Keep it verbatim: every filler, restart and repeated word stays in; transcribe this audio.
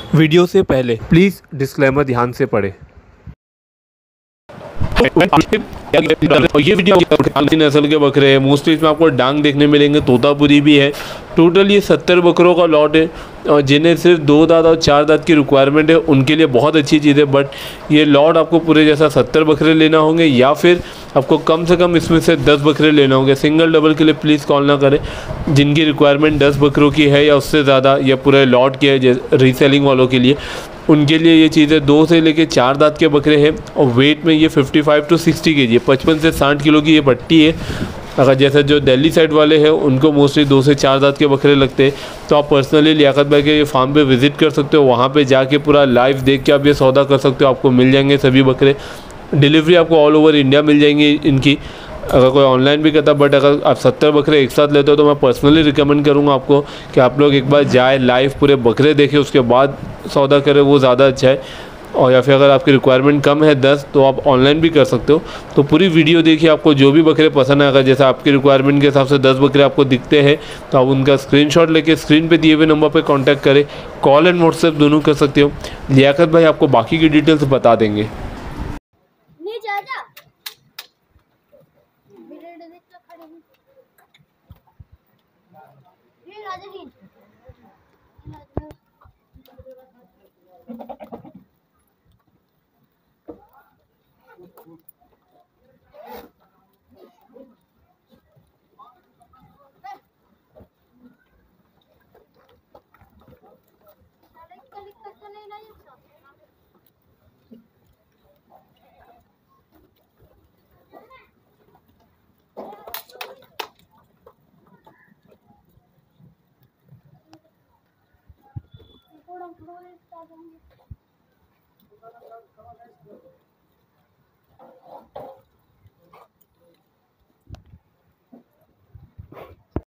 Video से पहले please disclaimer ध्यान से पढ़ें। ये वीडियो नस्ल के बकरे हैं, मोस्टली इसमें आपको डांग देखने मिलेंगे, तोतापुरी भी है। टोटल ये सत्तर बकरों का लॉट है और जिन्हें सिर्फ दो दांत और चार दांत की रिक्वायरमेंट है उनके लिए बहुत अच्छी चीज़ है। बट ये लॉट आपको पूरे जैसा सत्तर बकरे लेना होंगे या फिर आपको कम से कम इसमें से दस बकरे लेना होंगे। सिंगल डबल के लिए प्लीज़ कॉल ना करें। जिनकी रिक्वायरमेंट दस बकरों की है या उससे ज़्यादा या पूरे लॉट की है रीसेलिंग वालों के लिए, उनके लिए ये चीज़ें दो से लेके चार दांत के बकरे हैं और वेट में ये पचपन टू साठ के जी, पचपन से साठ किलो की ये पट्टी है। अगर जैसे जो दिल्ली साइड वाले हैं उनको मोस्टली दो से चार दांत के बकरे लगते हैं, तो आप पर्सनली लियाकत भाई के ये फार्म पे विज़िट कर सकते हो। वहाँ पे जाके पूरा लाइव देख के आप ये सौदा कर सकते हो। आपको मिल जाएंगे सभी बकरे। डिलीवरी आपको ऑल ओवर इंडिया मिल जाएंगी इनकी, अगर कोई ऑनलाइन भी करता। बट अगर आप सत्तर बकरे एक साथ लेते हो तो मैं पर्सनली रिकमेंड करूँगा आपको कि आप लोग एक बार जाए, लाइव पूरे बकरे देखें, उसके बाद सौदा करें, वो ज़्यादा अच्छा है। और या फिर अगर आपकी रिक्वायरमेंट कम है दस, तो आप ऑनलाइन भी कर सकते हो। तो पूरी वीडियो देखिए, आपको जो भी बकरे पसंद है, अगर जैसे आपकी रिक्वायरमेंट के हिसाब से दस बकरे आपको दिखते हैं तो आप उनका स्क्रीनशॉट लेके स्क्रीन पे दिए हुए नंबर पे कांटेक्ट करें। कॉल एंड व्हाट्सएप दोनों कर सकते हो। लियाकत भाई आपको बाकी की डिटेल्स बता देंगे।